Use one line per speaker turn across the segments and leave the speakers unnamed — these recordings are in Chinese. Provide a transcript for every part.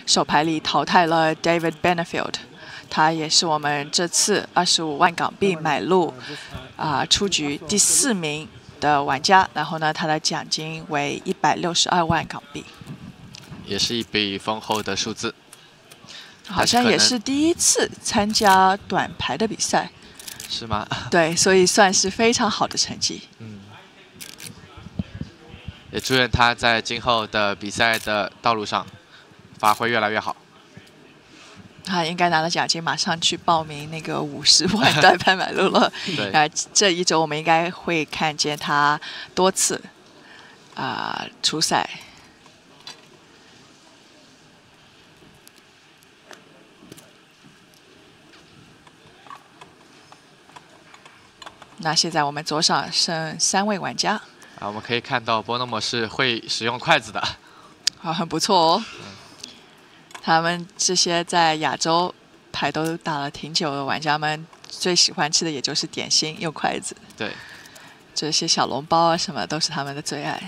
手牌里淘汰了 David Benefield， 他也是我们这次25万港币买入出局第4名的玩家。然后呢，他的奖金为162万港币，
也是一笔丰厚的数字。
好像也是第1次参加短牌的比赛，
是吗？
对，所以算是非常好的成绩。
也祝愿他在今后的比赛的道路上发挥越来越好。
他应该拿了奖金，马上去报名那个50万短牌买入了。
对，
这一周我们应该会看见他多次出赛。那现在我们左上剩3位玩家。
我们可以看到波诺姆是会使用筷子的。
很不错哦。他们这些在亚洲牌都打了挺久的玩家们，最喜欢吃的也就是点心，用筷子。
对，
这些小笼包啊什么都是他们的最爱。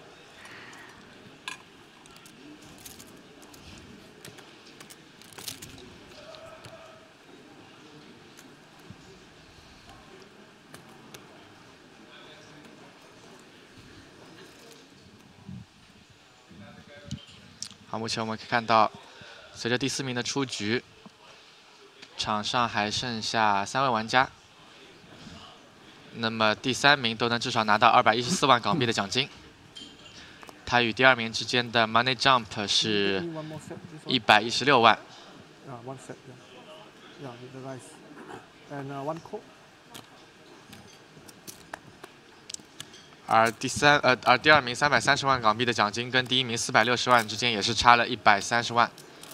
好，目前我们可以看到，随着第4名的出局，场上还剩下3位玩家。那么第3名都能至少拿到214万港币的奖金。他与第2名之间的 Money Jump 是116万。而第2名330万港币的奖金跟第1名460万之间也是差了130万。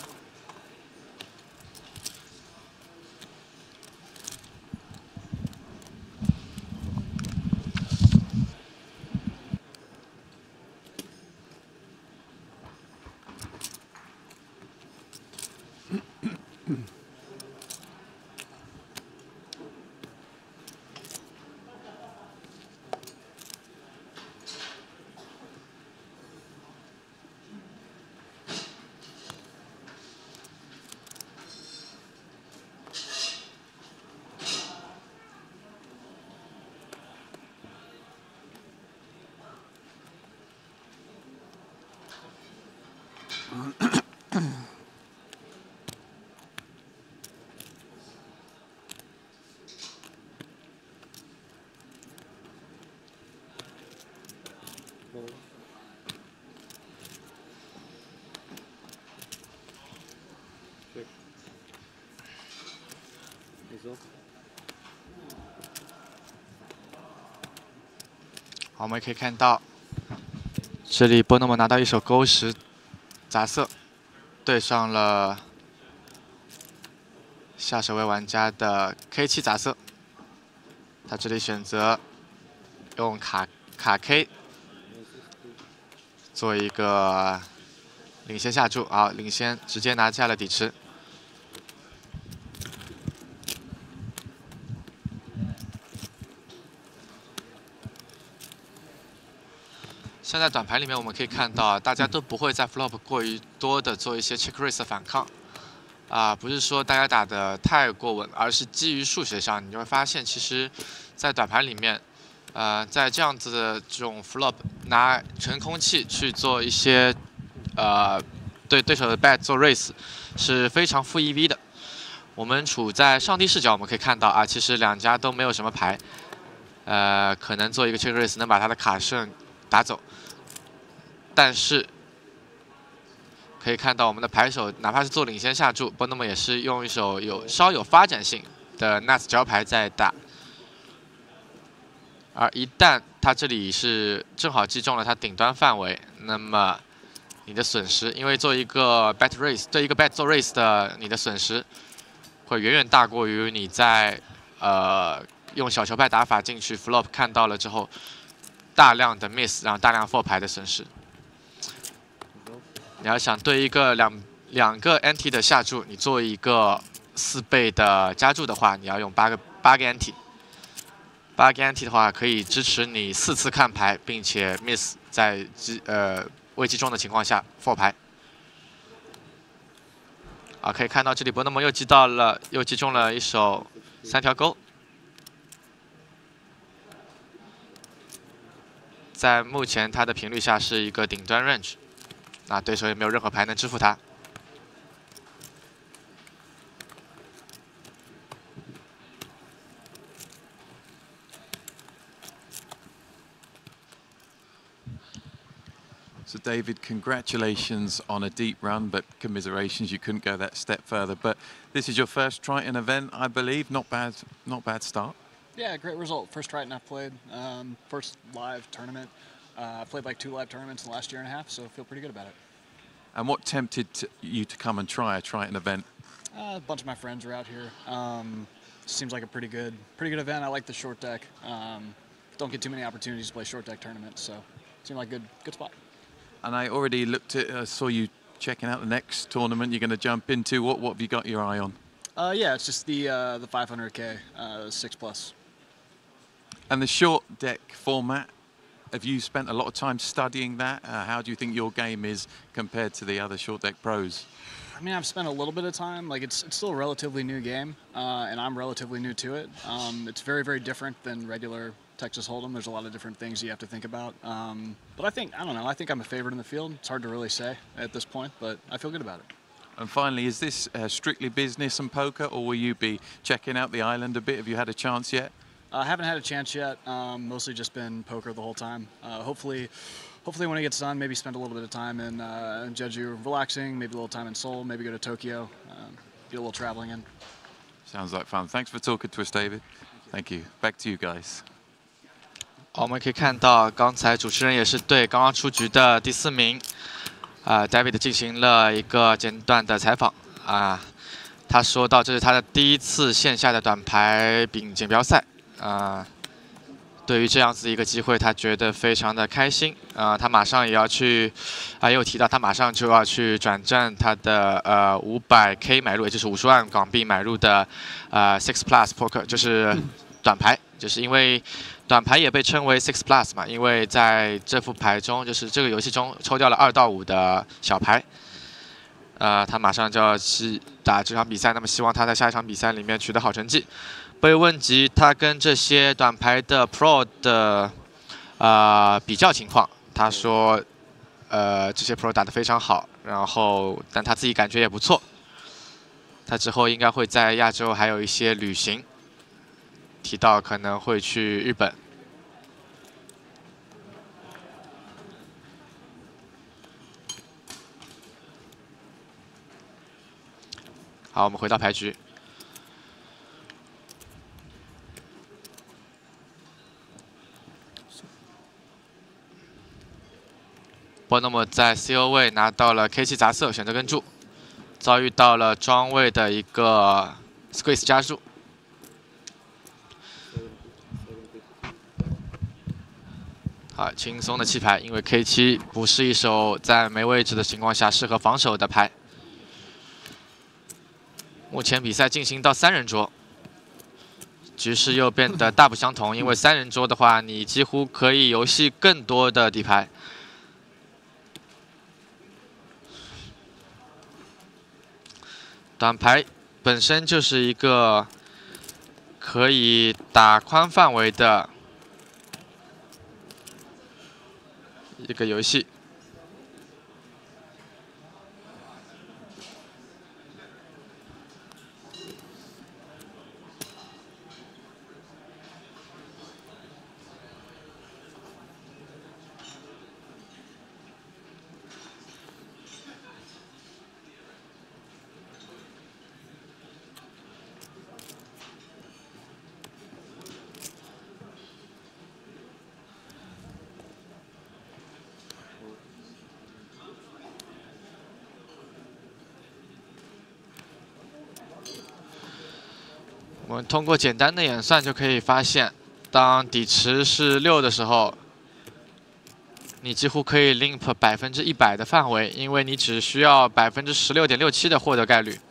好，我们也可以看到，这里波诺姆拿到一手勾10杂色，对上了下手位玩家的 K7杂色。他这里选择用卡 K 做一个领先下注，领先直接拿下了底池。像在短牌里面，我们可以看到，大家都不会在 flop 过于多的做一些 check raise 的反抗，不是说大家打得太过稳，而是基于数学上，你就会发现，其实，在短牌里面，在这样子的这种 flop 拿纯空气去做一些对对手的 bet 做 raise 是非常负 EV 的。我们处在上帝视角，我们可以看到其实两家都没有什么牌，可能做一个 check raise 能把他的卡顺打走。但是可以看到，我们的牌手哪怕是做领先下注，波诺姆也是用一手稍有发展性的 nuts 角牌在打。而一旦他这里是正好击中了他顶端范围，那么你的损失，因为做一个 bet raise 对一个 bet 做 raise 的，你的损失会远远大过于你在用小球派打法进去 flop 看到了之后大量的 miss， 然后大量 fold 牌的损失。你要想对一个两个 ante 的下注，你做一个4倍的加注的话，你要用8个 ante。8个 ante 的话，可以支持你4次看牌，并且 miss 在未击中的情况下 fold 牌。 啊，可以看到这里伯诺蒙又击中了一手3条钩。在目前他的频率下是一个顶端 range， 那对手也没有任何牌能支付他。
So David, congratulations on a deep run, but commiserations you couldn't go that step further. But this is your first Triton event, I believe. Not bad start.
Yeah, great result. First Triton I've played, first live tournament. I've played like 2 live tournaments in the last year and a half, so I feel pretty good about it.
And what tempted you to come and try a Triton event?
A bunch of my friends are out here. Seems like a pretty good event. I like the short deck. Don't get too many opportunities to play short deck tournaments, so it seemed like a good spot.
And I already saw you checking out the next tournament you're going to jump into. What have you got your eye on?
Yeah, it's just the 500K, 6+.
And the short deck format, have you spent a lot of time studying that? How do you think your game is compared to the other short deck pros?
I mean, I've spent a little bit of time. Like, it's still a relatively new game, and I'm relatively new to it. It's very, very different than regular Texas Hold'em. There's a lot of different things you have to think about. But I don't know, I think I'm a favorite in the field. It's hard to really say at this point, but I feel good about it.
And finally, is this strictly business and poker, or will you be checking out the island a bit? Have you had a chance yet?
I haven't had a chance yet. Mostly just been poker the whole time. Hopefully when it gets done, maybe spend a little bit of time in Jeju relaxing, maybe a little time in Seoul, maybe go to Tokyo, get a little traveling in.
Sounds like fun. Thanks for talking to us, David. Thank you. Back to you guys.
我们可以看到，刚才主持人也是对刚刚出局的第4名，David 进行了一个简短的采访他说到这是他的第1次线下的短牌锦标赛对于这样子一个机会，他觉得非常的开心他马上也要去也有提到他马上就要去转战他的500K 买入，也就是50万港币买入的6 Plus Poker， 就是短牌，就是因为。 短牌也被称为 6 Plus 嘛，因为在这副牌中，就是这个游戏中抽掉了2到5的小牌。他马上就要去打这场比赛，那么希望他在下一场比赛里面取得好成绩。被问及他跟这些短牌的 Pro 的比较情况，他说这些 Pro 打得非常好，然后但他自己感觉也不错。他之后应该会在亚洲还有一些旅行。 提到可能会去日本。好，我们回到牌局。波诺姆在 CO 位拿到了 K7杂色，选择跟注，遭遇到了庄位的一个 squeeze 加注。 轻松的弃牌，因为 K7不是一手在没位置的情况下适合防守的牌。目前比赛进行到3人桌，局势又变得大不相同。因为3人桌的话，你几乎可以游戏更多的底牌。短牌本身就是一个可以打宽范围的。 一个游戏，我们通过简单的演算就可以发现，当底池是6的时候，你几乎可以 limp 100%的范围，因为你只需要16.67%的获得概率。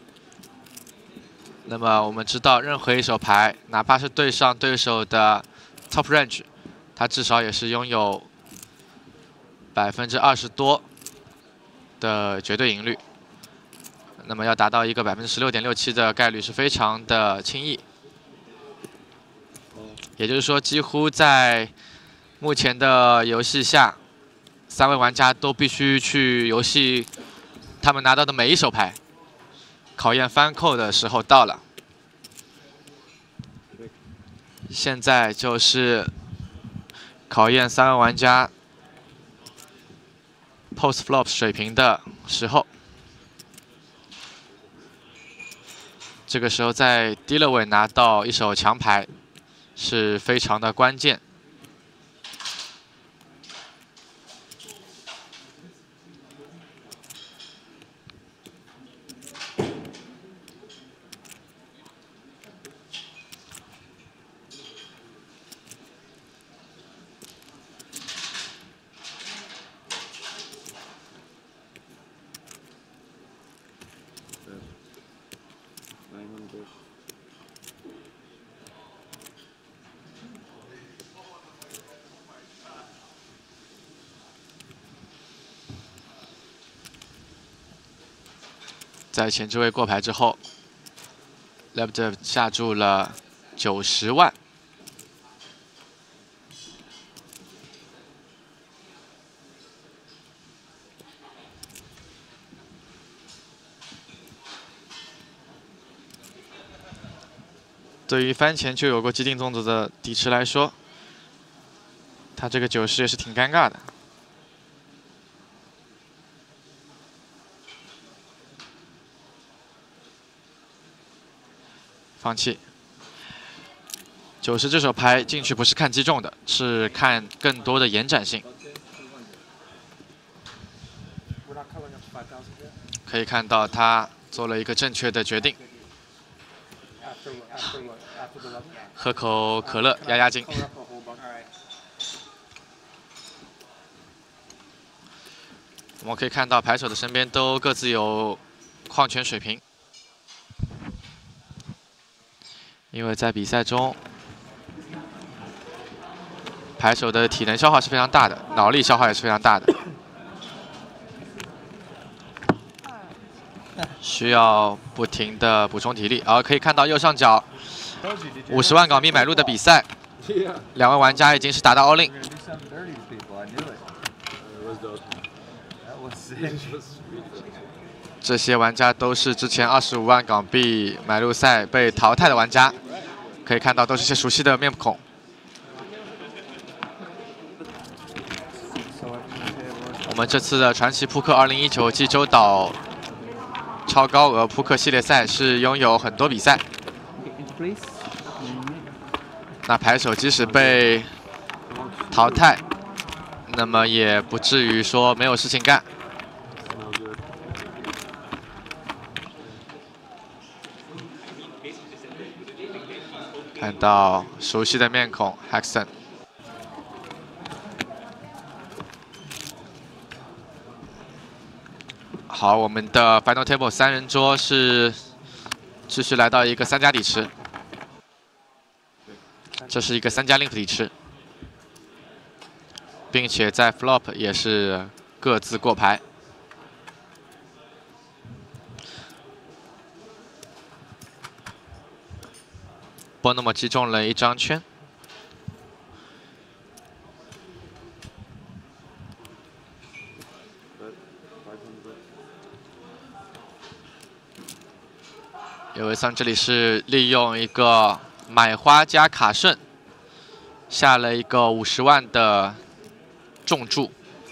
那么我们知道，任何一手牌，哪怕是对上对手的 top range， 他至少也是拥有20%多的绝对赢率。那么要达到一个16.67%的概率是非常的轻易。也就是说，几乎在目前的游戏下，3位玩家都必须去游戏他们拿到的每一手牌，考验翻扣的时候到了。现在就是考验3位玩家 post flop 水平的时候。这个时候在低了位拿到一手强牌是非常的关键。在前置位过牌之后 ，Lebedev 下注了90万。对于番前就有过既定动作的底池来说，他这个90也是挺尴尬的。放弃。90这手牌进去不是看击中的，是看更多的延展性。可以看到他做了一个正确的决定。喝口可乐压压惊。我们可以看到牌手的身边都各自有矿泉水瓶。因为在比赛中，牌手的体能消耗是非常大的，脑力消耗也是非常大的，需要不停的补充体力。可以看到右上角50万港币买入的比赛，2位玩家已经是打到 all in。这些玩家都是之前25万港币买入赛被淘汰的玩家。可以看到，都是一些熟悉的面孔。我们这次的传奇扑克2019济州岛超高额扑克系列赛是拥有很多比赛。那牌手即使被淘汰，那么也不至于说没有事情干。看到熟悉的面孔 ，Hexon。好，我们的 Final Table 3人桌是继续来到一个3家底池，这是一个3家 link 底池，并且在 flop 也是各自过牌。波那么击中了一张圈，有位桑这里是利用一个买花加卡顺，下了一个50万的重注，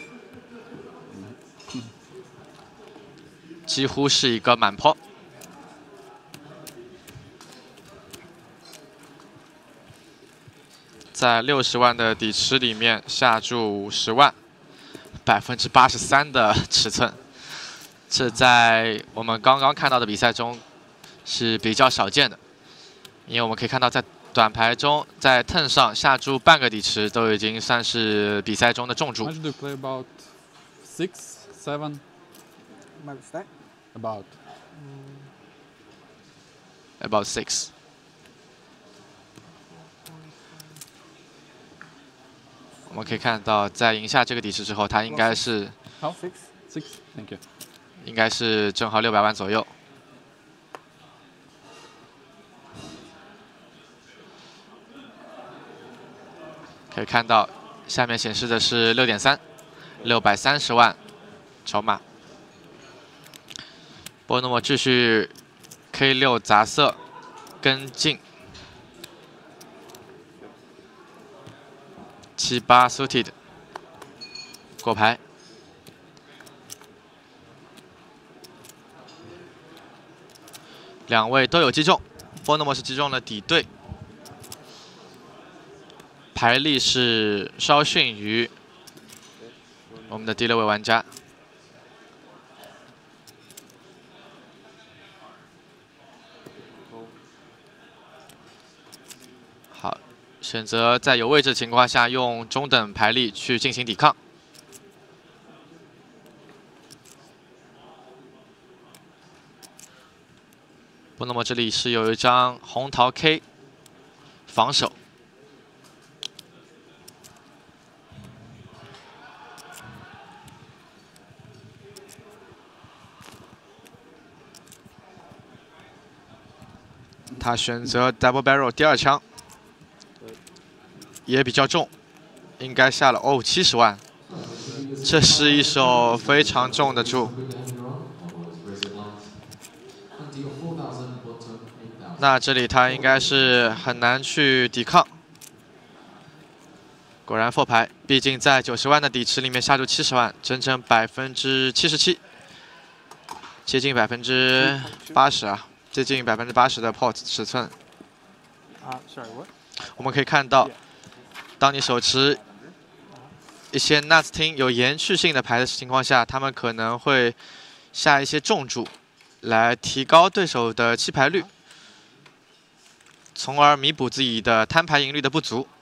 几乎是一个满抛。在60万的底池里面下注50万，83%的尺寸，这在我们刚刚看到的比赛中是比较少见的。因为我们可以看到，在短牌中，在 turn 上下注半个底池都已经算是比赛中的重注。
About 6, 7.
About 6. 我们可以看到，在赢下这个底池之后，他应该是
How? Six. Thank you.
应该是正好600万左右。可以看到，下面显示的是6.3，630万筹码。波诺莫继续 K6杂色跟进，7-8 suited 过牌。两位都有击中，波诺莫是击中了底对，牌力是稍逊于我们的第6位玩家。好，选择在有位置的情况下用中等牌力去进行抵抗。波诺莫这里是有一张红桃 K 防守。他选择 double barrel 第2枪，也比较重，应该下了70万。这是一手非常重的注。那这里他应该是很难去抵抗。果然 4牌，毕竟在90万的底池里面下注70万，整整77%，接近80%啊。接近80%的 pot 尺寸。我们可以看到，当你手持一些 nuts 厅有延续性的牌的情况下，他们可能会下一些重注，来提高对手的弃牌率，从而弥补自己的摊牌赢率的不足。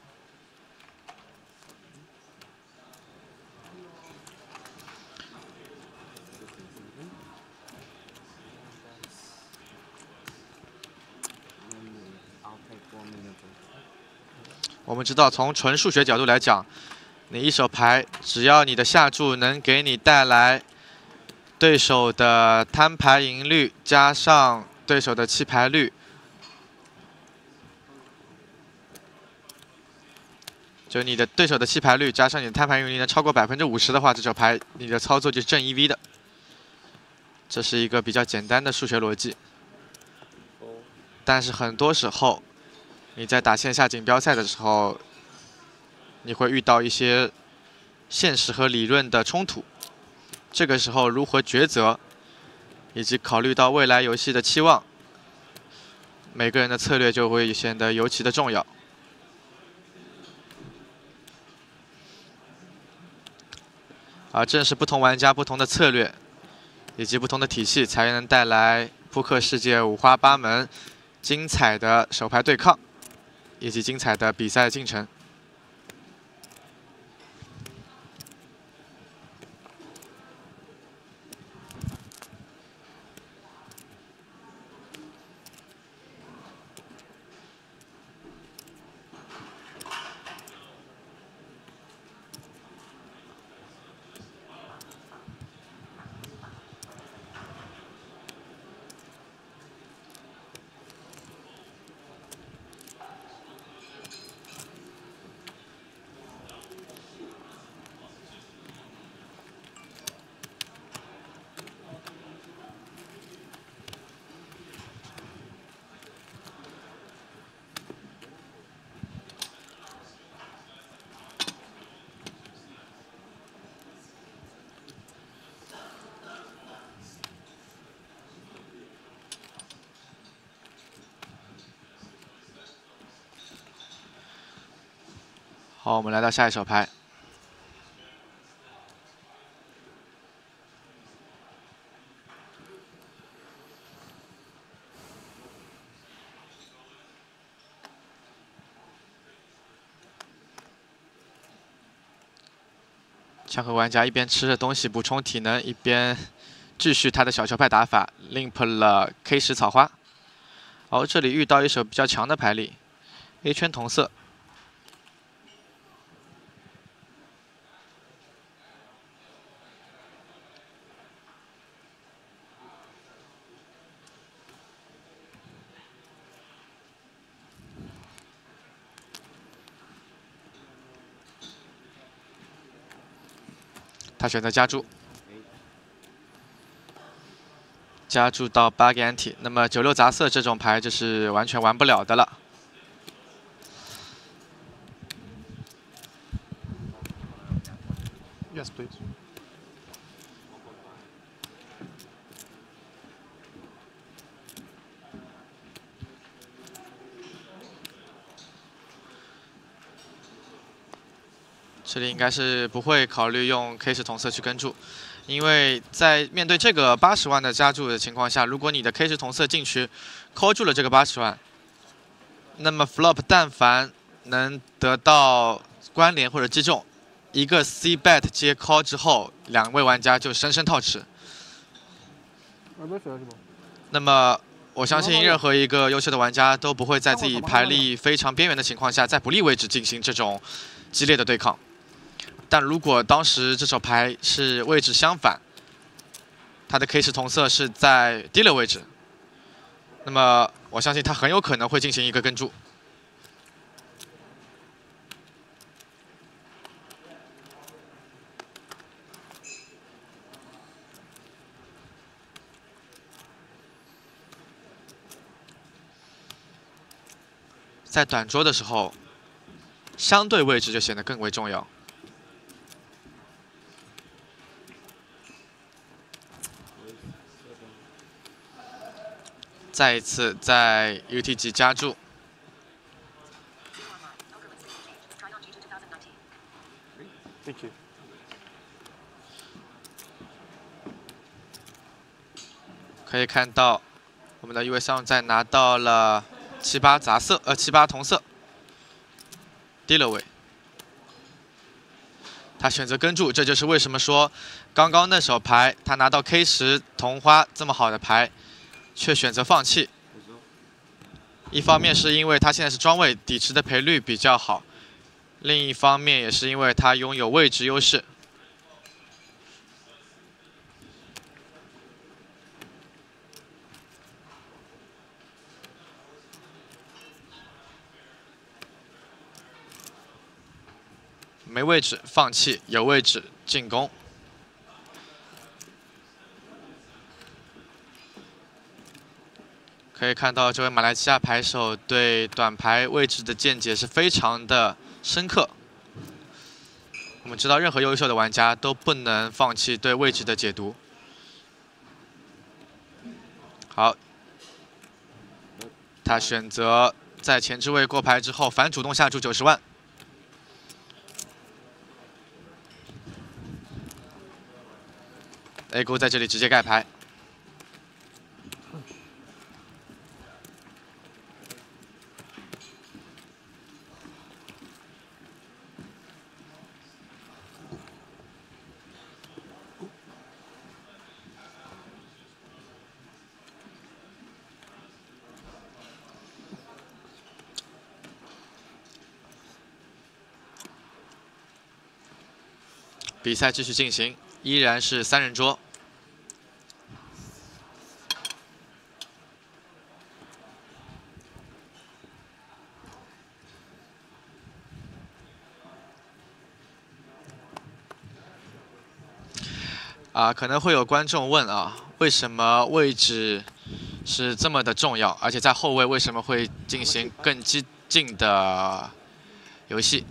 我们知道，从纯数学角度来讲，你一手牌，只要你的下注能给你带来对手的摊牌赢率，加上对手的弃牌率，就你的对手的弃牌率加上你的摊牌赢率能超过50%的话，这手牌你的操作就是正 EV 的。这是一个比较简单的数学逻辑，但是很多时候，你在打线下锦标赛的时候，你会遇到一些现实和理论的冲突。这个时候如何抉择，以及考虑到未来游戏的期望，每个人的策略就会显得尤其的重要。而正是不同玩家不同的策略，以及不同的体系，才能带来扑克世界五花八门、精彩的手牌对抗。以及精彩的比赛进程。好，我们来到下一手牌。枪和玩家一边吃着东西补充体能，一边继续他的小球派打法 ，limp 了 K10草花。好，这里遇到一手比较强的牌力 ，A 圈同色。 选择加注，加注到8个 ante。那么96杂色这种牌就是完全玩不了的了。
Yes, please.
这里应该是不会考虑用 K 十同色去跟注，因为在面对这个80万的加注的情况下，如果你的 K 十同色进去 call 住了这个80万，那么 flop 但凡能得到关联或者击中，一个 C bet 接 call 之后，2位玩家就深深套吃。那么我相信任何一个优秀的玩家都不会在自己牌力非常边缘的情况下，在不利位置进行这种激烈的对抗。 但如果当时这手牌是位置相反，他的 K 十同色是在低了位置，那么我相信他很有可能会进行一个跟注。在短桌的时候，相对位置就显得更为重要。 再一次在 UTG 加注，可以看到我们的1位上在拿到了7、8杂色，7、8同色，低了位。他选择跟注，这就是为什么说刚刚那手牌他拿到 K 10同花这么好的牌。 却选择放弃，一方面是因为他现在是庄位，底池的赔率比较好；另一方面也是因为他拥有位置优势。没位置放弃，有位置进攻。 可以看到，这位马来西亚牌手对短牌位置的见解是非常的深刻。我们知道，任何优秀的玩家都不能放弃对位置的解读。好，他选择在前置位过牌之后反主动下注90万。A 勾在这里直接盖牌。 比赛继续进行，依然是3人桌。可能会有观众问啊，为什么位置是这么的重要？而且在后卫为什么会进行更激进的游戏？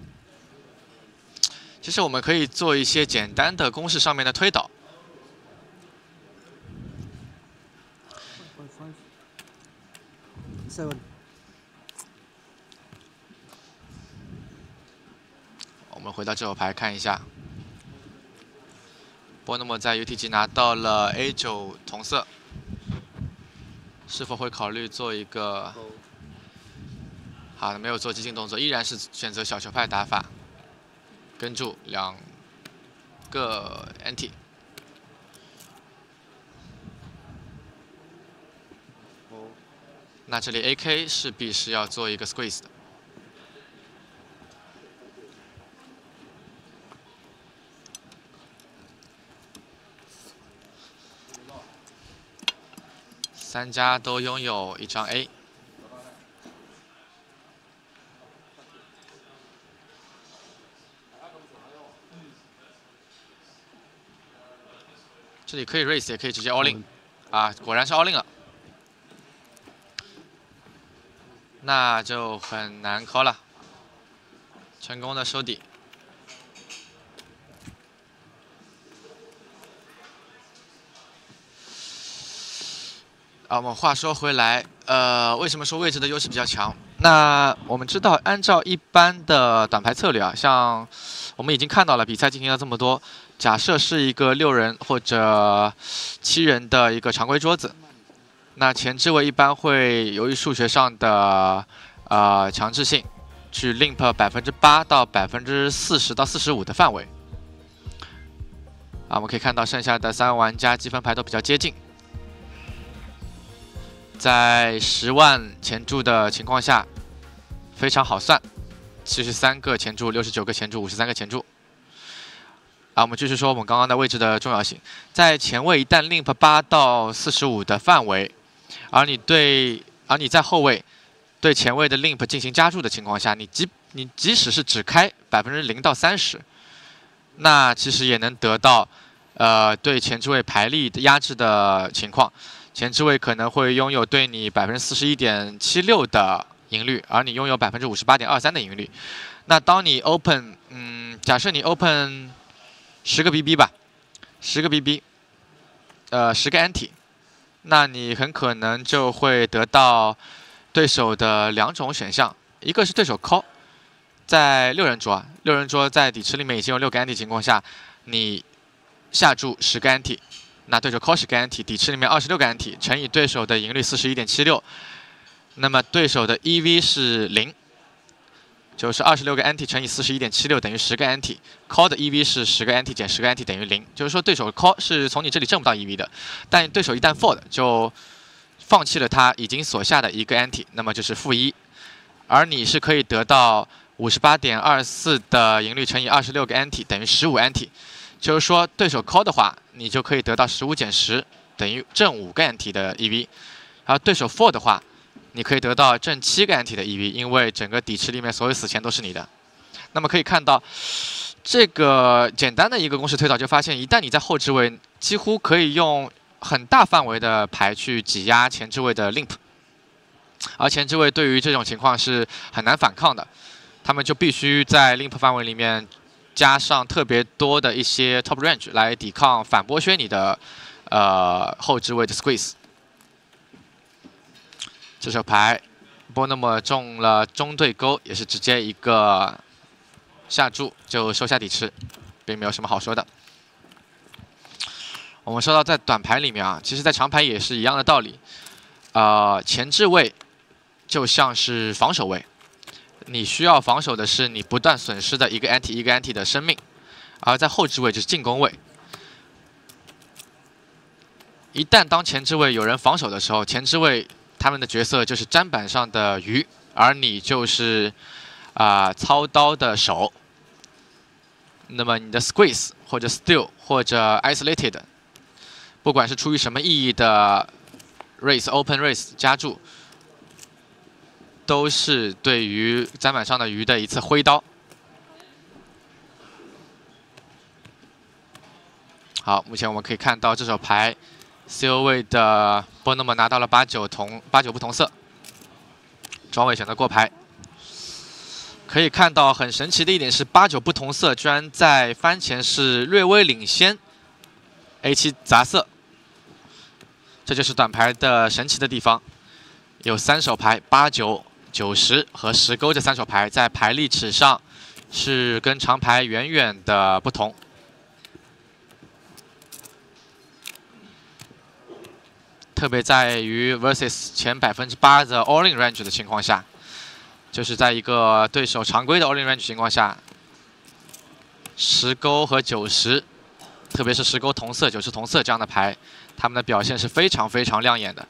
其实我们可以做一些简单的公式上面的推导。我们回到这手牌看一下，波诺莫在 UTG 拿到了 A9同色，是否会考虑做一个？好的，没有做激进动作，依然是选择小球派打法。 跟注2个 ante， 那这里 AK 势必是要做一个 squeeze 的。3家都拥有1张 A。 这里可以 raise， 也可以直接 all in， 啊，果然是 all in 了，那就很难 call 了，成功的收底。啊，我们话说回来，为什么说位置的优势比较强？那我们知道，按照一般的短牌策略啊，像我们已经看到了比赛进行了这么多，假设是一个6人或者7人的一个常规桌子，那前置位一般会由于数学上的强制性，去 limp 8%到40%到45%的范围。啊，我们可以看到剩下的3位玩家积分牌都比较接近。 在10万前注的情况下，非常好算，73个前注、69个前注、53个前注。啊，我们继续说我们刚刚的位置的重要性。在前位一旦 limp 8到45的范围，而你在后位对前位的 limp 进行加注的情况下，你即使是只开0%到30%，那其实也能得到对前置位牌力的压制的情况。 前置位可能会拥有对你41.76%的赢率，而你拥有58.23%的赢率。那当你 open， 假设你 open 10个 BB 吧，10个 BB， 10个 ante， 那你很可能就会得到对手的2种选项，一个是对手 call， 在6人桌，6人桌在底池里面已经有6个 ante 情况下，你下注10个 ante。 那对手 call 10个 ante， 底池里面26个 ante 乘以对手的赢率41.76，那么对手的 EV 是0，就是26个 ante 乘以41.76等于10个 ante，call 的 EV 是10个 ante 减10个 ante 等于0，就是说对手 call 是从你这里挣不到 EV 的，但对手一旦 fold 就放弃了他已经锁下的1个 ante， 那么就是-1，而你是可以得到58.24的赢率乘以26个 ante 等于15 ante。 就是说，对手 call 的话，你就可以得到15减10等于正5个 ante 的 EV， 而对手 fold 的话，你可以得到正7个 ante 的 EV， 因为整个底池里面所有死钱都是你的。那么可以看到，这个简单的一个公式推导就发现，一旦你在后置位，几乎可以用很大范围的牌去挤压前置位的 limp， 而前置位对于这种情况是很难反抗的，他们就必须在 limp 范围里面。 加上特别多的一些 top range 来抵抗反剥削你的后置位的 squeeze。这手牌波那么中了中对勾，也是直接一个下注就收下底池，并没有什么好说的。我们说到在短牌里面啊，其实在长牌也是一样的道理。前置位就像是防守位。 你需要防守的是你不断损失的一个 ante 的生命，而在后置位就是进攻位。一旦当前置位有人防守的时候，前置位他们的角色就是砧板上的鱼，而你就是操刀的手。那么你的 squeeze 或者 steal 或者 isolated， 不管是出于什么意义的 raise open raise 加注。 都是对于砧板上的鱼的一次挥刀。好，目前我们可以看到这手牌 ，CO 位的波诺姆拿到了8-9不同色，庄伟选择过牌。可以看到很神奇的一点是，8-9不同色居然在番前是略微领先 A7 杂色，这就是短牌的神奇的地方。有3手牌8-9。 90和10勾这3手牌在牌力尺上是跟长牌远远的不同。特别在于 versus 前8%的 all in range 的情况下，就是在一个对手常规的 all in range 情况下，10勾和90，特别是10勾同色、90同色这样的牌，他们的表现是非常非常亮眼的。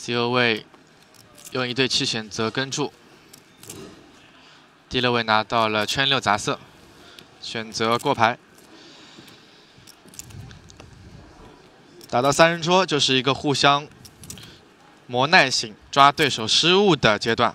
，C 位用一对7选择跟注，第6位拿到了圈6杂色，选择过牌。打到3人桌就是一个互相磨耐性、抓对手失误的阶段，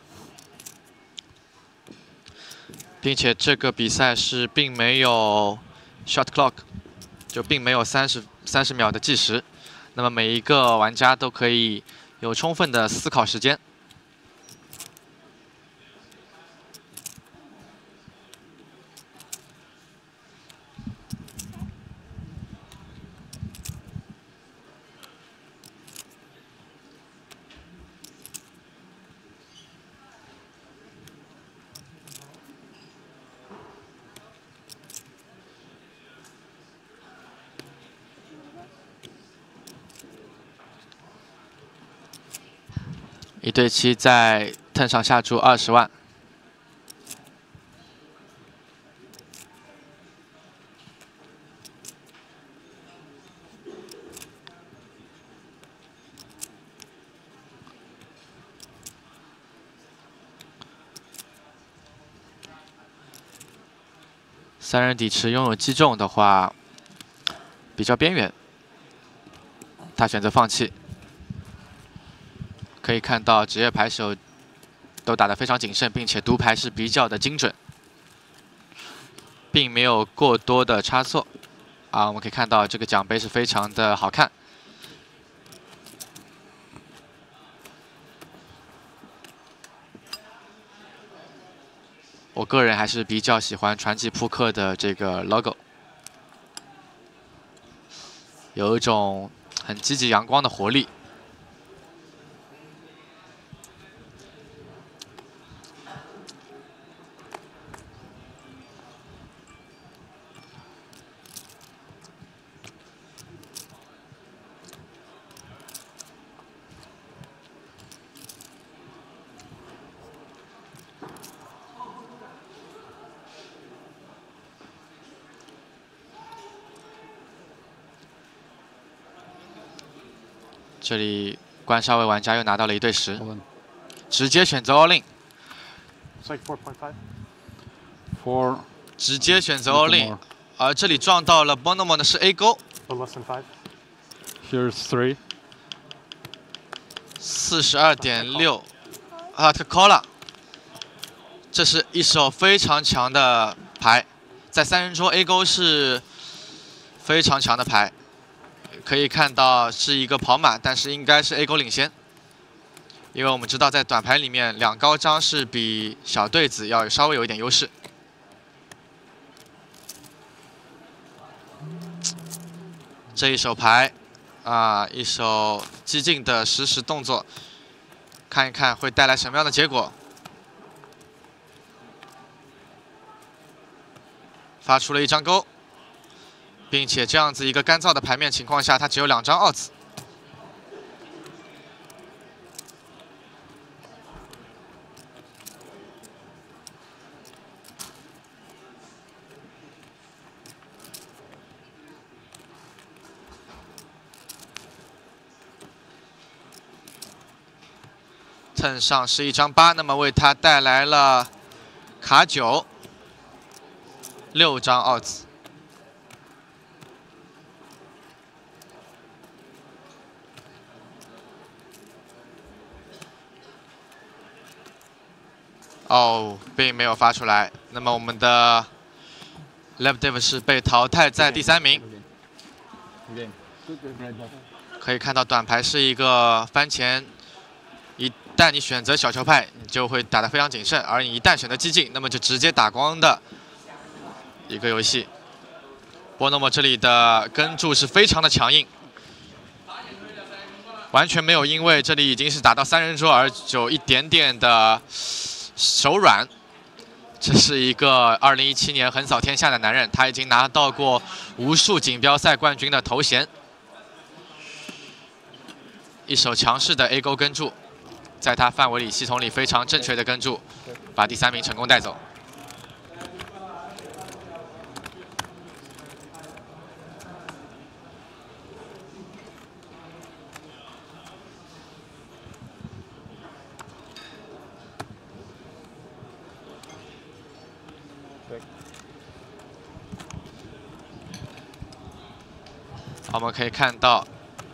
并且这个比赛是并没有 shot clock， 就并没有30秒的计时。那么每一个玩家都可以有充分的思考时间。1对7在turn上下注20万。3人底池拥有击中的话，比较边缘，他选择放弃。可以看到职业牌手都打得非常谨慎，并且读牌是比较的精准，并没有过多的差错。我们可以看到这个奖杯是非常的好看。我个人还是比较喜欢传奇扑克的这个 logo， 有一种很积极阳光的活力。这里关少位玩家又拿到了1对10，直接选择 all in， 直接选择 all in， 而这里撞到了 Bonomo 的是 A 勾
Here's 3.
42.6， 他 call 了，这是一手非常强的牌，在3人桌 A 勾是非常强的牌。可以看到是一个跑马，但是应该是 A 勾领先，因为我们知道在短牌里面2高张是比小对子要稍微有一点优势。这一手牌一手激进的实时动作，看一看会带来什么样的结果。发出了一张勾。并且这样子一个干燥的牌面情况下，他只有2张outs。turn上是一张8，那么为他带来了卡9， 6张outs。并没有发出来。那么我们的 Lebedev 是被淘汰在第3名。可以看到短牌是一个番前，一旦你选择小球派，你就会打得非常谨慎；而你一旦选择激进，那么就直接打光的一个游戏。波诺莫这里的跟注是非常的强硬，完全没有因为这里已经是打到3人桌而有一点点的手软。这是一个2017年横扫天下的男人，他已经拿到过无数锦标赛冠军的头衔。一手强势的 A 勾跟注，在他范围里、系统里非常正确的跟注，把第3名成功带走。 好，我们可以看到，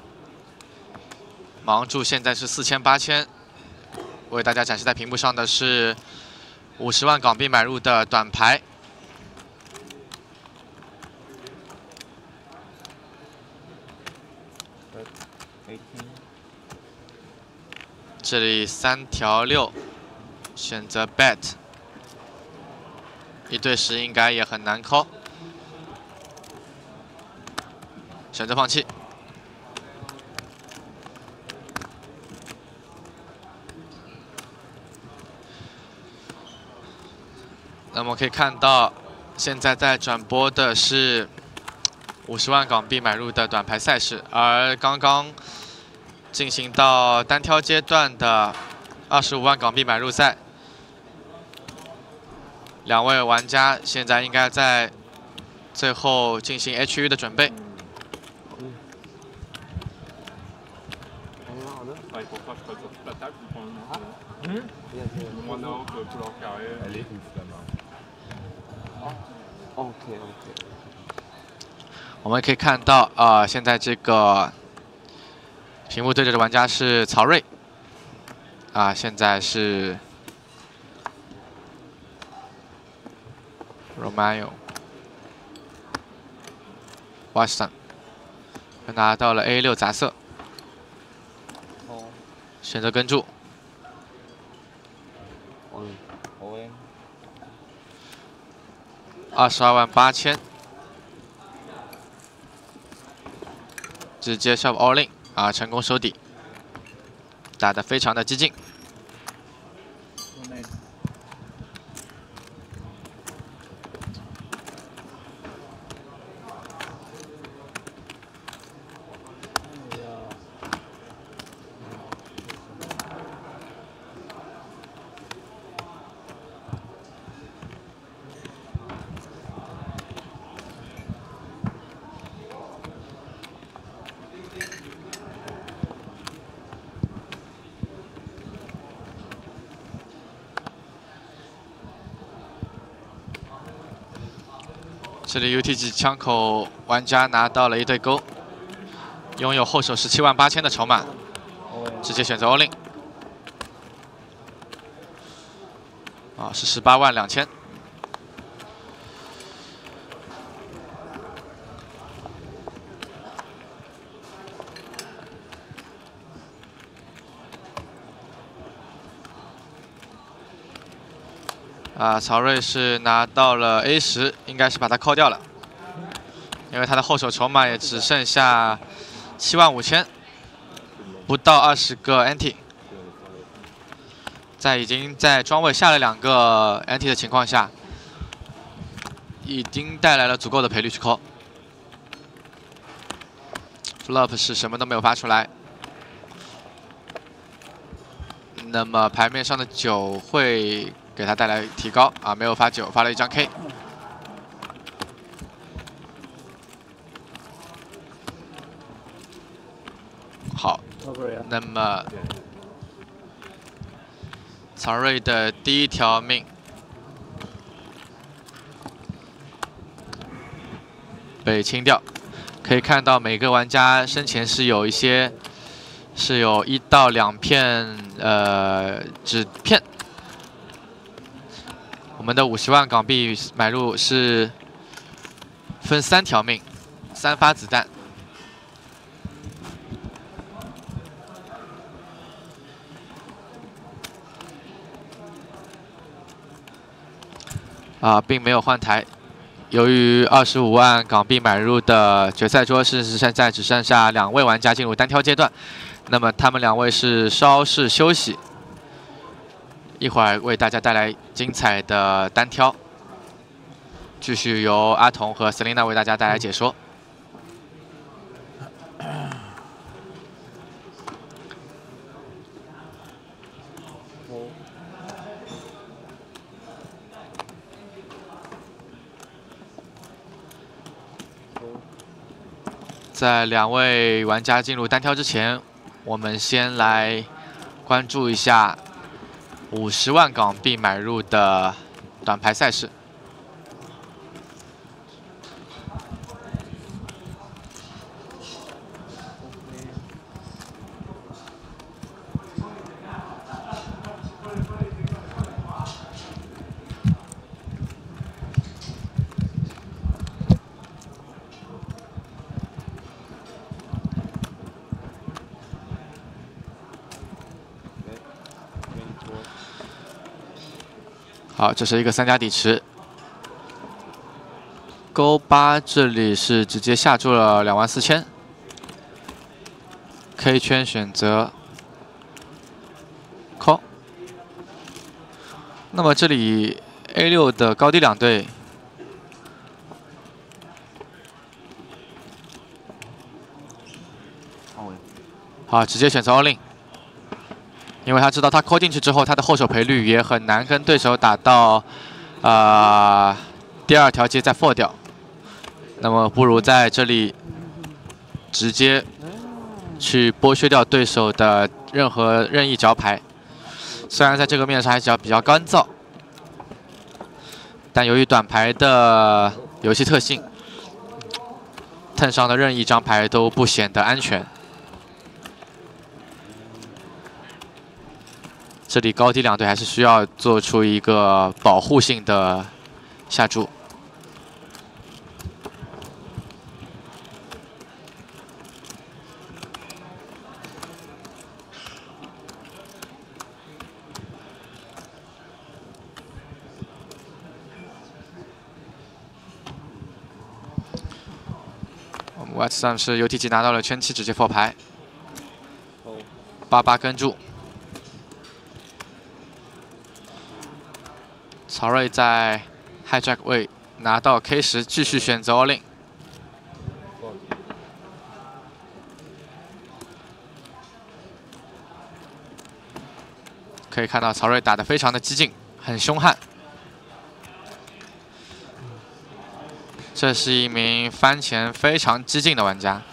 盲注现在是4000、8000，为大家展示在屏幕上的是50万港币买入的短牌。这里3条6，选择 bet， 1对10应该也很难 call， 选择放弃。那么可以看到，现在在转播的是50万港币买入的短牌赛事，而刚刚进行到单挑阶段的25万港币买入赛，两位玩家现在应该在最后进行 HU 的准备。我们可以看到，现在这个屏幕对着的玩家是曹睿，现在是 Romario Watson， 拿到了 A6 杂色，选择跟注。22万8000，直接 shove all in， 成功收底，打得非常的激进。这里 UTG 枪口玩家拿到了1对勾，拥有后手17万8000的筹码，直接选择 all in， 是18万2000。曹睿是拿到了 A10， 应该是把它扣掉了，因为他的后手筹码也只剩下7万5000，不到20个 ante， 已经在庄位下了2个 ante 的情况下，已经带来了足够的赔率去 call。flop 是什么都没有发出来，那么牌面上的9会给他带来提高没有发9，发了一张 K。好，那么曹睿的第1条命被清掉，可以看到每个玩家身前是有1到2片纸片。我们的50万港币买入是分3条命，3发子弹。并没有换台。由于25万港币买入的决赛桌是现在只剩下2位玩家进入单挑阶段，那么他们2位是稍事休息。一会儿为大家带来精彩的单挑，继续由阿童和 Selina 为大家带来解说。在2位玩家进入单挑之前，我们先来关注一下50万港币买入的短牌赛事。 好，这是一个3家底池。勾8这里是直接下注了24000。K 圈选择 call。那么这里 A6的高低两队。 好，直接选择 all in， 因为他知道他 call 进去之后，他的后手赔率也很难跟对手打到第2条街再 fold 掉。那么不如在这里直接去剥削掉对手的任意嚼牌。虽然在这个面上还是比较干燥，但由于短牌的游戏特性，turn上的任意一张牌都不显得安全。 这里高低两队还是需要做出一个保护性的下注。我们 White Sun 是 UTG 拿到了圈7，直接4牌，88跟注。 曹睿在 hijack 位拿到 K10，继续选择 all in。可以看到曹睿打得非常的激进，很凶悍。这是一名翻前非常激进的玩家。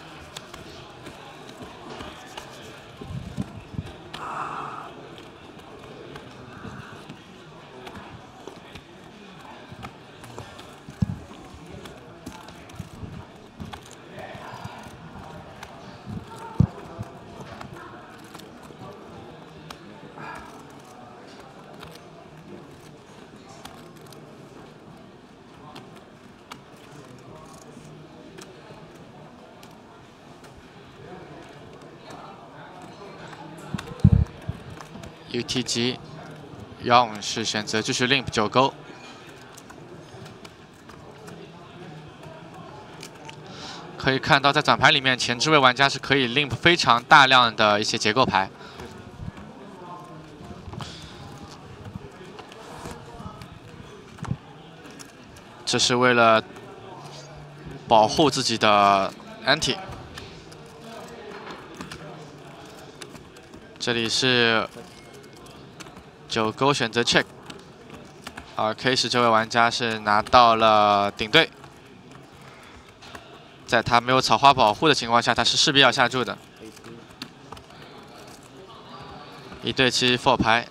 UTG Young 是选择继续 limp 9勾，可以看到在转盘里面，前置位玩家是可以 limp 非常大量的一些结构牌。这是为了保护自己的 anti。 这里是9勾选择 check， 而 K10这位玩家是拿到了顶对，在他没有草花保护的情况下，他是势必要下注的。1对7 4牌，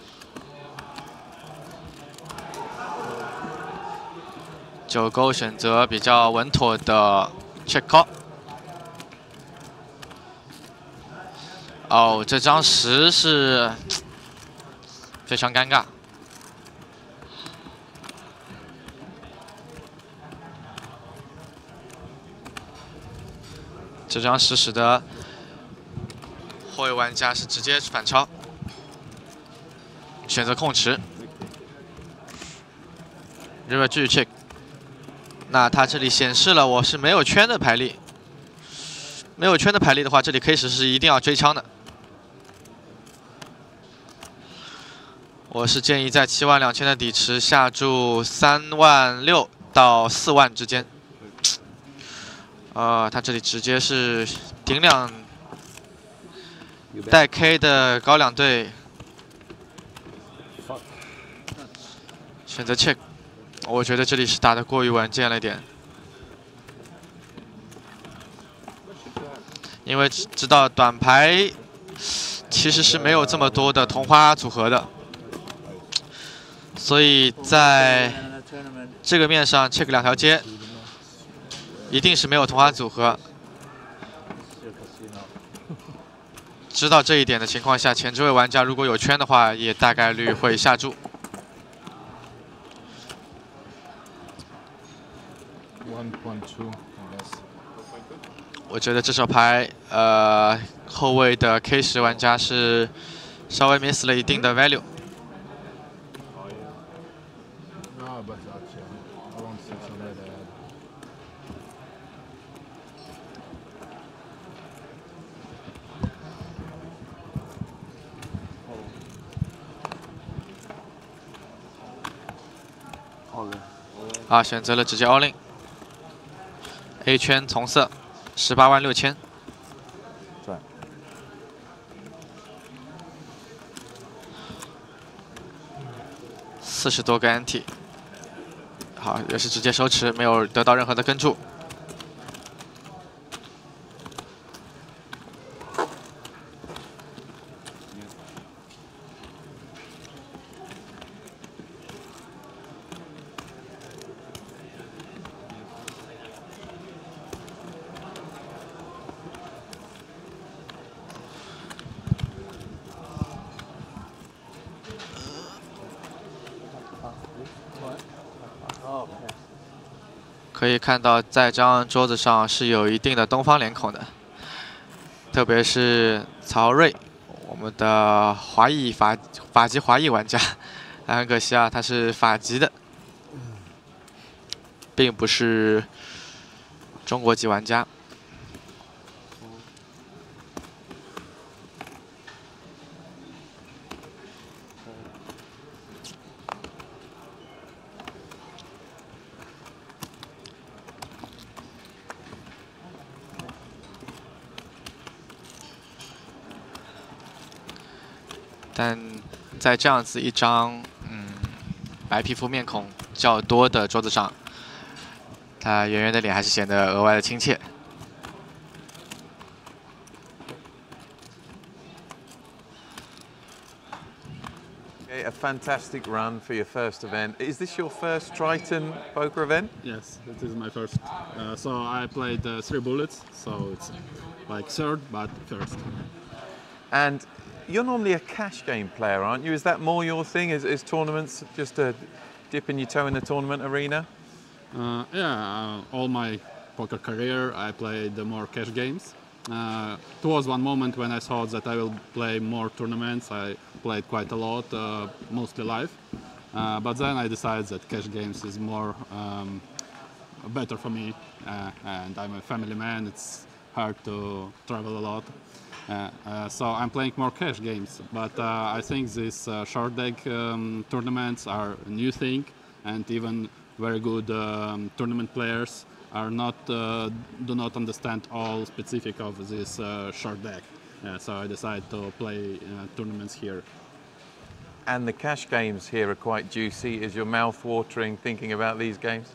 九勾选择比较稳妥的 check call。 哦，这张10是非常尴尬。这张10使得后卫玩家是直接反超，选择控池 ，river 继续 check。那他这里显示了我是没有圈的牌力，没有圈的牌力的话，这里 K10是一定要追枪的。 我是建议在72000的底池下注36000到4万之间。他这里直接是顶两带 K 的高两队，选择 check。我觉得这里是打得过于稳健了一点，因为知道短牌其实是没有这么多的同花组合的。 所以在这个面上 check 2条街，一定是没有同花组合。知道这一点的情况下，前置位玩家如果有圈的话，也大概率会下注。我觉得这手牌，后卫的 K10玩家是稍微 miss 了一定的 value。 啊，选择了直接 all in。A 圈从色，186000。
对。
40多个 anti。好，也是直接手持，没有得到任何的跟注。 可以看到，在这张桌子上是有一定的东方脸孔的，特别是曹睿，我们的法籍华裔玩家，很可惜啊，他是法籍的，并不是中国籍玩家。 但在这样子一张白皮肤面孔较多的桌子上，他圆圆的脸还是显得额外的亲切。
A fantastic run for your first event. Is this your first Triton poker event?
Yes, it is my first. So I played 3 bullets, so it's like third, but first.
And you're normally a cash game player, aren't you? Is that more your thing? Is tournaments just dipping your toe in the tournament arena?
All my poker career I played more cash games. There was one moment when I thought that I will play more tournaments. I played quite a lot, mostly live. But then I decided that cash games is more better for me. And I'm a family man. It's hard to travel a lot. So I'm playing more cash games, but I think these short deck tournaments are a new thing, and even very good tournament players are do not understand all specific of this short deck. So I decided to play tournaments here.
And the cash games here are quite juicy. Is your mouth watering thinking about these games?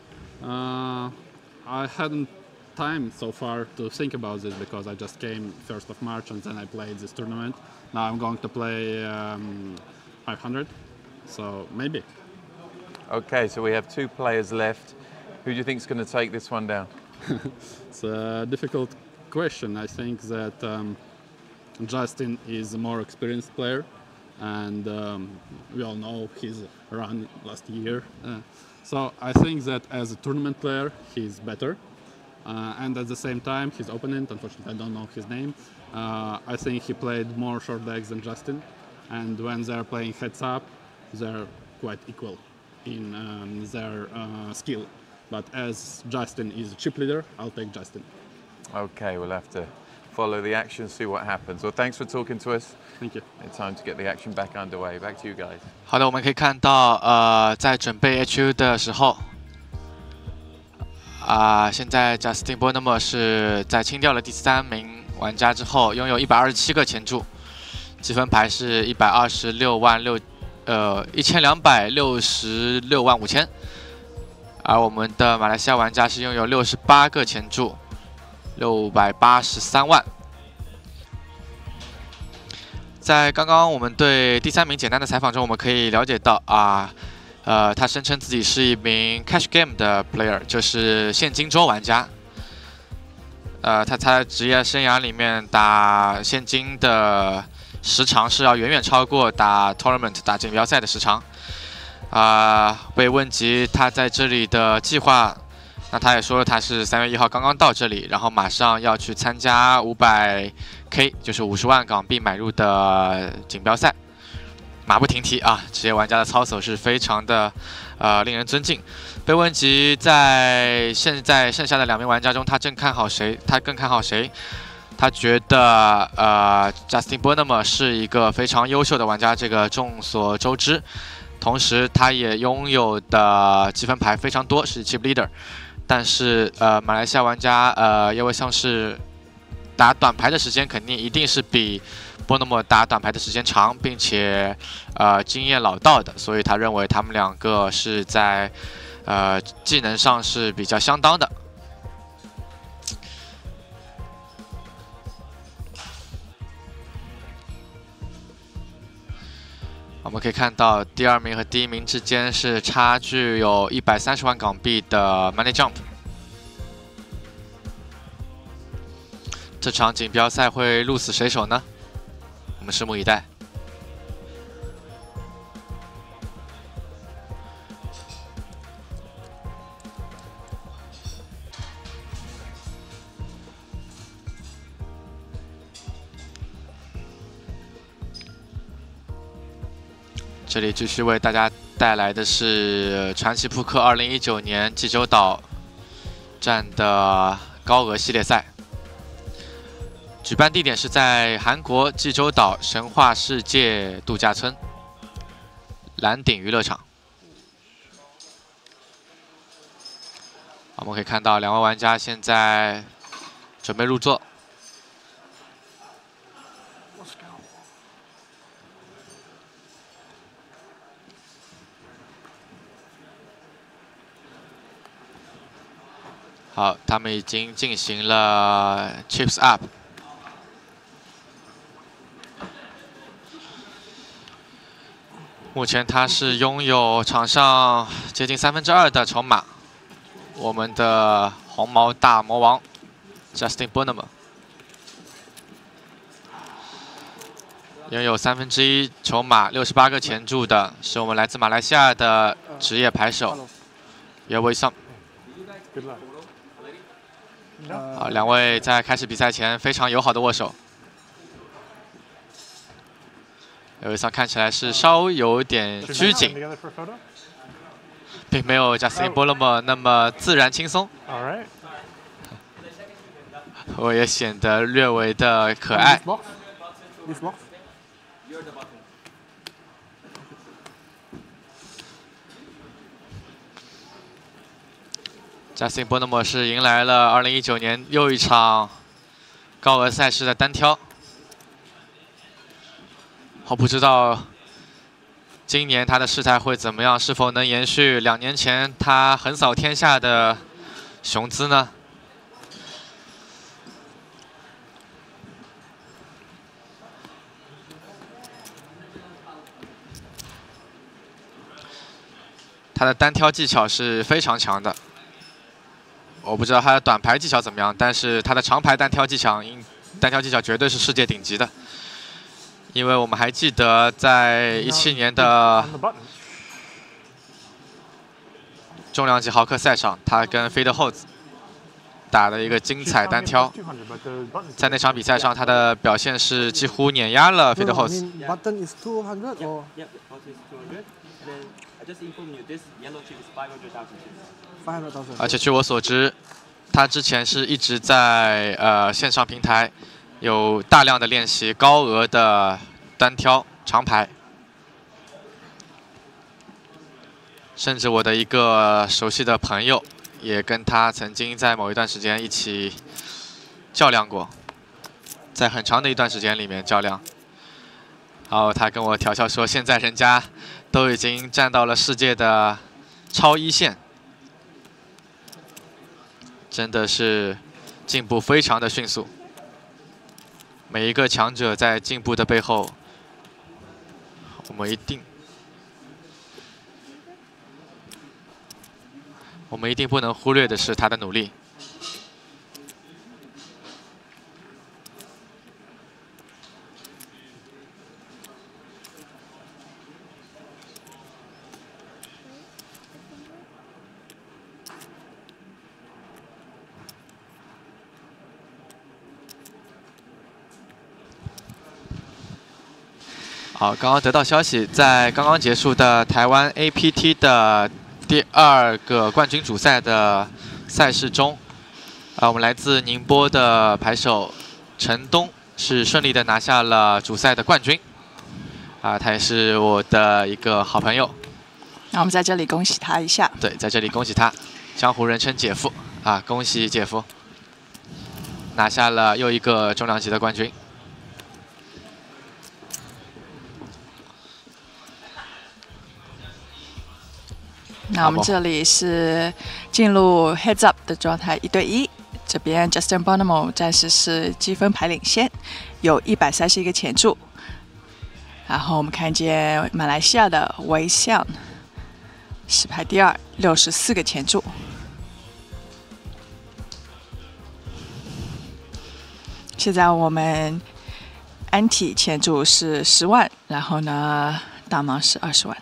I hadn't time so far to think about this because I just came 1st of March and then I played this tournament. Now I'm going to play 500, so maybe.
Okay, so we have 2 players left. Who do you think is going to take this one down?
It's a difficult question. I think that Justin is a more experienced player, and we all know his run last year. So I think that as a tournament player, he's better. And at the same time, his opponent, unfortunately I don't know his name, I think he played more short decks than Justin. And when they're playing heads up, they're quite equal in their skill. But as Justin is a chip leader, I'll take Justin.
Okay, we'll have to follow the action, see what happens. Well, thanks for talking to us.
Thank you.
It's time to get the action back underway. Back to you guys.
好的，我们可以看到，在准备 HU 的时候，现在 Justin Bonomo 是在清掉了第3名玩家之后，拥有127个钱注，积分牌是126万1266万5000。而我们的马来西亚玩家是拥有68个钱注，683万。在刚刚我们对第3名简单的采访中，我们可以了解到他声称自己是一名 cash game 的 player， 就是现金桌玩家。他在职业生涯里面打现金的时长是要远远超过打 tournament 打锦标赛的时长。被问及他在这里的计划，那他也说了他是3月1号刚刚到这里，然后马上要去参加500K， 就是50万港币买入的锦标赛。马不停蹄啊！职业玩家的操守是非常的令人尊敬。被问及在现在剩下的2名玩家中，他更看好谁？他觉得Justin Bonomo 是一个非常优秀的玩家，这个众所周知。 同时他也拥有的积分牌非常多，是 chip leader。但是马来西亚玩家因为像是打短牌的时间肯定一定是比波诺莫打短牌的时间长，并且经验老道的，所以他认为他们两个是在技能上是比较相当的。我们可以看到第2名和第1名之间是差距有130万港币的 Money Jump。这场锦标赛会鹿死谁手呢？我们拭目以待。这里继续为大家带来的是传奇扑克2019年济州岛站的高额系列赛。举办地点是在韩国济州岛神话世界度假村蓝顶娱乐场。我们可以看到2位玩家现在准备入座。好，他们已经进行了 chips up。目前他是拥有场上接近2/3的筹码，我们的红毛大魔王 Justin Bonomo 拥有1/3筹码，68个钱注的是我们来自马来西亚的职业牌手岳威桑。好，2位在开始比赛前非常友好的握手。岳威桑看起来是稍微有点拘谨，并没有 Justin Bonomo 那么自然轻松。我也显得略微的可爱。Justin Bonomo 是迎来了2019年又一场高额赛事的单挑。我不知道今年他的事态会怎么样，是否能延续2年前他横扫天下的雄姿呢？他的单挑技巧是非常强的，我不知道他的短牌技巧怎么样，但是他的长牌单挑技巧绝对是世界顶级的。因为我们还记得在17年的重量级豪客赛上，他跟菲德霍兹打了一个精彩单挑。在那场比赛上，他的表现是几乎碾压了菲德霍兹。而且据我所知，他之前是一直在线上平台有大量的练习高额的单挑长牌，甚至我的一个熟悉的朋友也跟他曾经在某一段时间一起较量过，在很长的一段时间里面较量。然后他跟我调笑说，现在人家都已经站到了世界的超一线，真的是进步非常的迅速。每一个强者在进步的背后，我们一定不能忽略的是他的努力。好，刚刚得到消息，在刚刚结束的台湾 APT 的第2个冠军主赛的赛事中，我们来自宁波的牌手陈东是顺利的拿下了主赛的冠军。他也是我的一个好朋友。
那我们在这里恭喜他一下。
对，在这里恭喜他，江湖人称姐夫啊，恭喜姐夫拿下了又一个重量级的冠军。
那我们这里是进入 heads up 的状态，1对1。这边 Justin Bonomo 暂时是积分排领先，有131个前注。然后我们看见马来西亚的韦相是排第2，64个前注。现在我们安体前注是10万，然后呢，大盲是20万。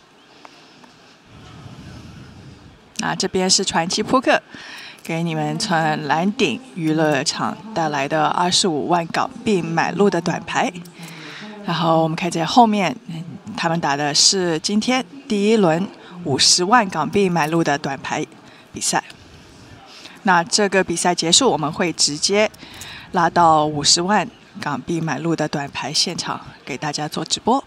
那这边是传奇扑克，给你们从蓝鼎娱乐场带来的25万港币买入的短牌。然后我们看见后面，他们打的是今天第1轮50万港币买入的短牌比赛。那这个比赛结束，我们会直接拉到50万港币买入的短牌现场给大家做直播。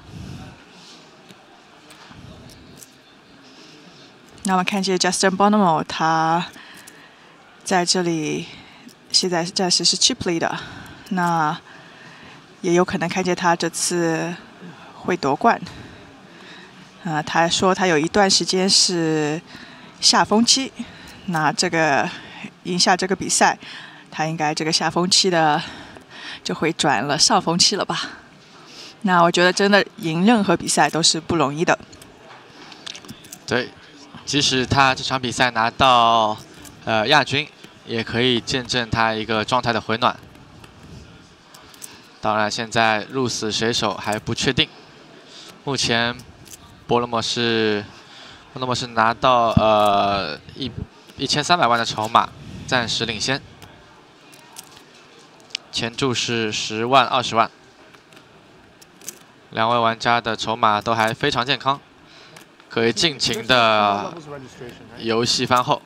那我们看见 Justin Bonomo 他在这里现在暂时是 chip leader， 那也有可能看见他这次会夺冠。他说他有一段时间是下风期，那这个赢下这个比赛，他应该这个下风期的就会转了上风期了吧？那我觉得真的赢任何比赛都是不容易的。
对。即使他这场比赛拿到亚军，也可以见证他一个状态的回暖。当然，现在鹿死谁手还不确定。目前波罗莫是拿到1300万的筹码，暂时领先。前注是10万、20万，两位玩家的筹码都还非常健康。可以尽情的游戏番后。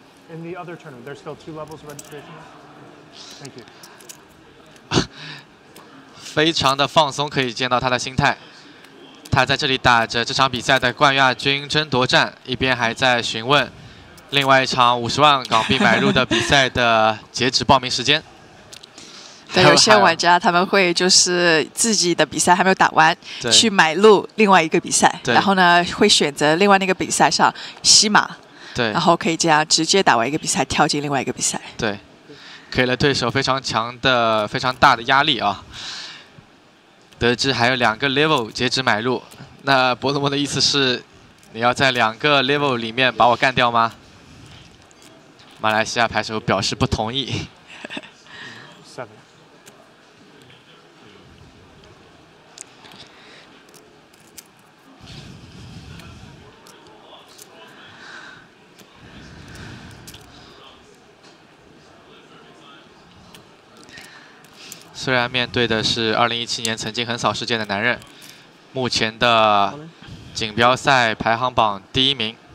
非常的放松，可以见到他的心态。他在这里打着这场比赛的冠亚军争夺战，一边还在询问另外一场50万港币买入的比赛的截止报名时间。
对，有些玩家他们会就是自己的比赛还没有打完，去买入另外一个比赛，然后呢会选择另外那个比赛上吸码，
对，
然后可以这样直接打完一个比赛跳进另外一个比赛。
对，给了对手非常大的压力啊。得知还有2个 level 截止买入，那博德莫的意思是你要在2个 level 里面把我干掉吗？马来西亚牌手表示不同意。虽然面对的是2017年曾经横扫世界的男人，目前的锦标赛排行榜第1名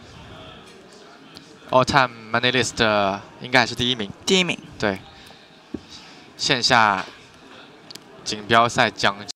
，All Time Money List 应该还是第1名。
第1名。
对。线下锦标赛奖